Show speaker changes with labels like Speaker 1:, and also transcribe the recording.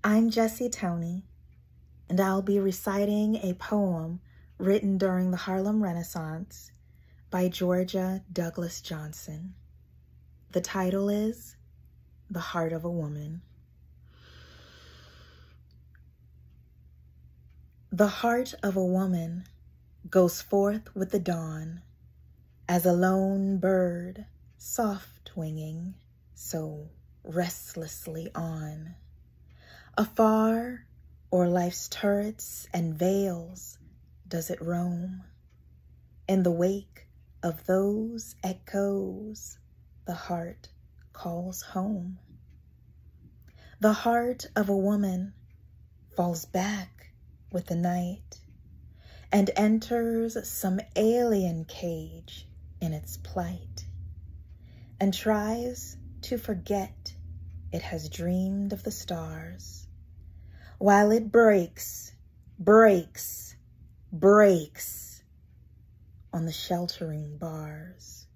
Speaker 1: I'm Jessie Toney, and I'll be reciting a poem written during the Harlem Renaissance by Georgia Douglas Johnson. The title is The Heart of a Woman. The heart of a woman goes forth with the dawn, as a lone bird, soft winging, so restlessly on. Afar, o'er life's turrets and vales, does it roam. In the wake of those echoes, the heart calls home. The heart of a woman falls back with the night and enters some alien cage in its plight, and tries to forget it has dreamed of the stars, while it breaks on the sheltering bars.